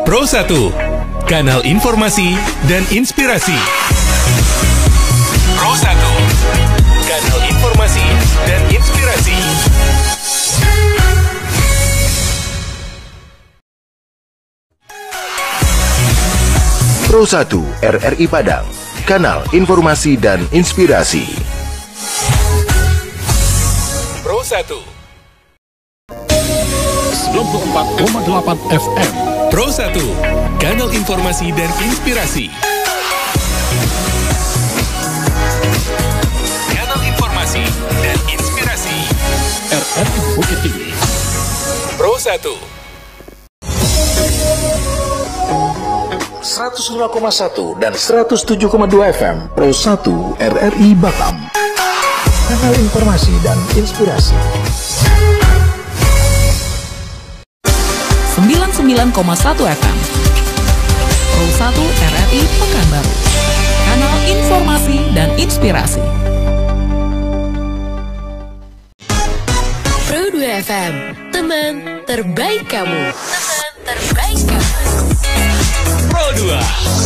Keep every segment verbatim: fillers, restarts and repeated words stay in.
Pro satu, kanal informasi dan inspirasi. Pro satu, kanal informasi dan inspirasi. Pro satu R R I Padang, kanal informasi dan inspirasi. Pro satu sembilan puluh empat koma delapan F M. Pro satu, kanal informasi dan inspirasi. Kanal informasi dan inspirasi. R R I Bukit Tinggi. Pro satu seratus lima koma satu dan seratus tujuh koma dua F M. Pro satu R R I Batam, kanal informasi dan inspirasi. sembilan puluh sembilan koma satu F M. Pro satu R R I Pekanbaru, kanal informasi dan inspirasi. Pro dua F M, teman terbaik kamu. Teman terbaik kamu. Pro dua.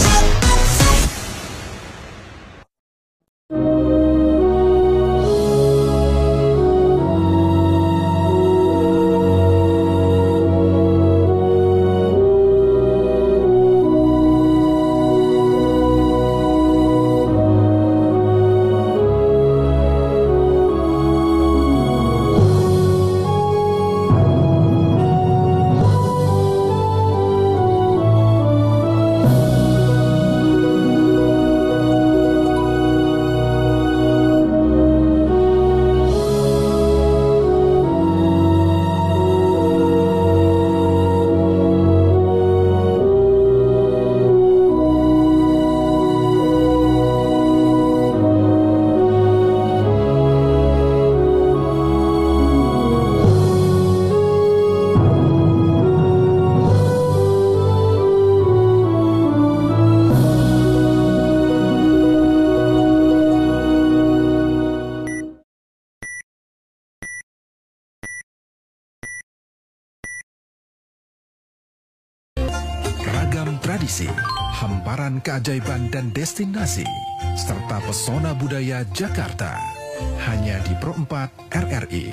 Tradisi, hamparan keajaiban dan destinasi, serta pesona budaya Jakarta, hanya di Pro empat R R I.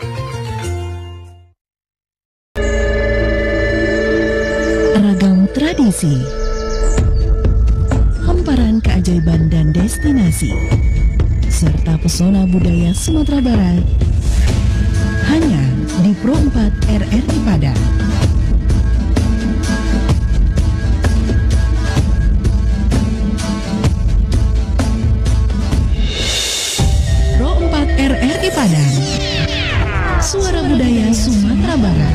Ragam tradisi, hamparan keajaiban dan destinasi, serta pesona budaya Sumatera Barat, hanya di Pro empat R R I Padang. R R I Padang, suara budaya Sumatera Barat.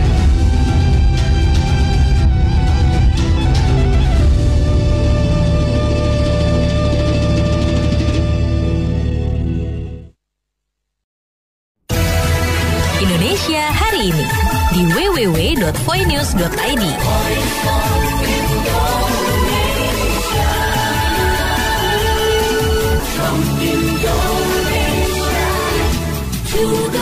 Indonesia hari ini di w w w dot voinews dot i d. From Indonesia to the